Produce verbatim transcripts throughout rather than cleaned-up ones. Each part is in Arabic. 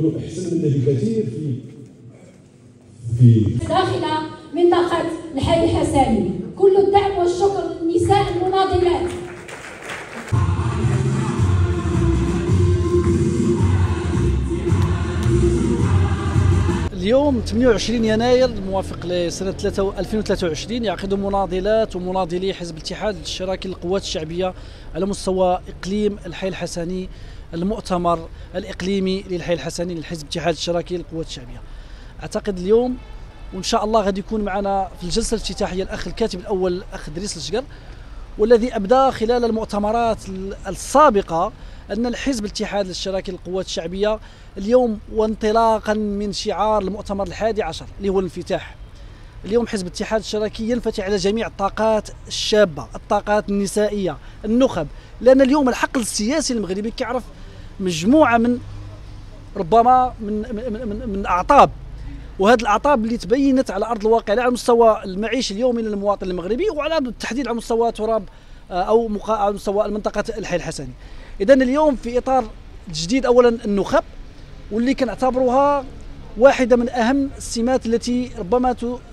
انه احسن منا بكثير في في داخل منطقه الحي الحسني. كل الدعم والشكر للنساء المناضلات. اليوم ثمانية وعشرين يناير الموافق لسنة ألفين وثلاثة وعشرين يعقد مناضلات ومناضلي حزب الاتحاد الاشتراكي للقوات الشعبية على مستوى إقليم الحي الحسني المؤتمر الإقليمي للحي الحسني للحزب الاتحاد الاشتراكي للقوات الشعبية. أعتقد اليوم وإن شاء الله غادي يكون معنا في الجلسة الافتتاحية الأخ الكاتب الأول الأخ دريس الشقر، والذي أبدى خلال المؤتمرات السابقة أن الحزب الاتحاد الاشتراكي للقوات الشعبية اليوم وانطلاقا من شعار المؤتمر الحادي عشر اللي هو الانفتاح. اليوم حزب الاتحاد الاشتراكي ينفتح على جميع الطاقات الشابة، الطاقات النسائية، النخب، لأن اليوم الحقل السياسي المغربي كيعرف مجموعة من ربما من من من, من أعطاب، وهذه الأعطاب اللي تبينت على أرض الواقع على مستوى المعيش اليومي للمواطن المغربي، وعلى بالتحديد على مستوى تراب أو على مستوى المنطقة الحي الحسني. إذا اليوم في إطار تجديد أولا النخب، واللي كنعتبروها واحدة من أهم السمات التي ربما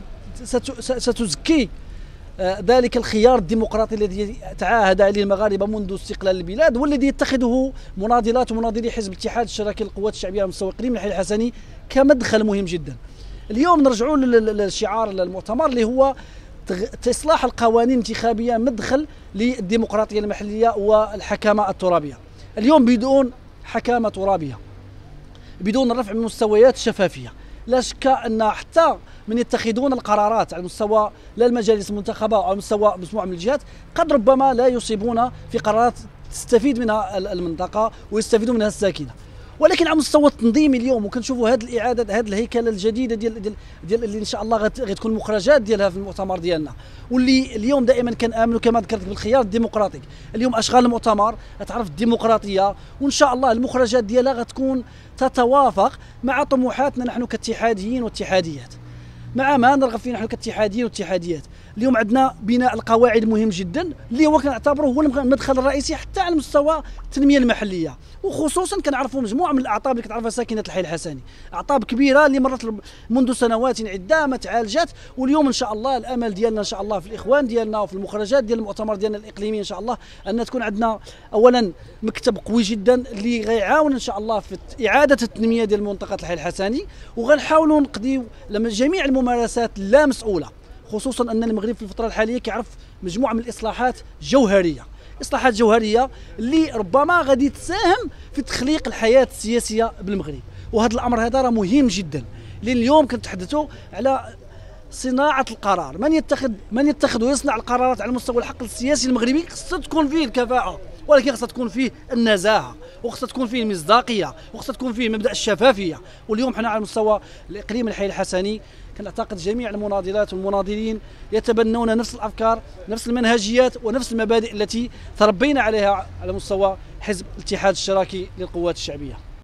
ستزكي ذلك الخيار الديمقراطي الذي تعاهد عليه المغاربة منذ استقلال البلاد، والذي يتخذه مناضلات ومناضلي حزب الاتحاد الاشتراكي للقوات الشعبية على مستوى إقليم الحي الحسني كمدخل مهم جدا. اليوم نرجعوا للشعار المؤتمر اللي هو إصلاح القوانين الانتخابية مدخل للديمقراطية المحلية والحكامة الترابية. اليوم بدون حكامة ترابية، بدون الرفع من مستويات الشفافية، لا شك أن حتى من يتخذون القرارات على مستوى لا المجالس المنتخبة أو على مستوى مجموعة من الجهات قد ربما لا يصيبون في قرارات تستفيد منها المنطقة ويستفيدوا منها الساكنة. ولكن على مستوى التنظيمي اليوم وكنشوفوا هذه الاعاده، هذه الهيكله الجديده ديال ديال, ديال اللي ان شاء الله غتكون المخرجات ديالها في المؤتمر ديالنا، واللي اليوم دائما كنامنوا كما ذكرت بالخيار الديمقراطي. اليوم اشغال المؤتمر غتعرف الديمقراطيه، وان شاء الله المخرجات ديالها غتكون تتوافق مع طموحاتنا نحن كاتحاديين واتحاديات، مع ما نرغب فيه نحن كاتحاديين واتحاديات. اليوم عندنا بناء القواعد مهم جدا اللي هو كنعتبره هو المدخل الرئيسي حتى على مستوى التنميه المحليه، وخصوصا كنعرفوا مجموعه من الاعطاب اللي كتعرفها ساكنه الحي الحسني، اعطاب كبيره اللي مرت منذ سنوات عده ما تعالجت. واليوم ان شاء الله الامل ديالنا ان شاء الله في الاخوان ديالنا وفي المخرجات ديال المؤتمر ديالنا الاقليمي ان شاء الله ان تكون عندنا اولا مكتب قوي جدا اللي غيعاون ان شاء الله في اعاده التنميه ديال منطقه الحي الحسني، وغنحاولوا نقضيو جميع الممارسات اللا مسؤوله، خصوصا ان المغرب في الفتره الحاليه كيعرف مجموعه من الاصلاحات جوهريه، اصلاحات جوهريه اللي ربما غادي تساهم في تخليق الحياه السياسيه بالمغرب. وهذا الامر هذا راه مهم جدا، لان اليوم كنتحدثوا على صناعه القرار، من يتخذ من يتخذ ويصنع القرارات على مستوى الحقل السياسي المغربي خصها تكون فيه الكفاءه، ولكن خصها تكون فيه النزاهه، وخصها تكون فيه المصداقيه، وخصها تكون فيه مبدا الشفافيه. واليوم حنا على مستوى الاقليم الحي الحسني كنعتقد جميع المناضلات والمناضلين يتبنون نفس الافكار، نفس المنهجيات ونفس المبادئ التي تربينا عليها على مستوى حزب الاتحاد الاشتراكي للقوات الشعبيه.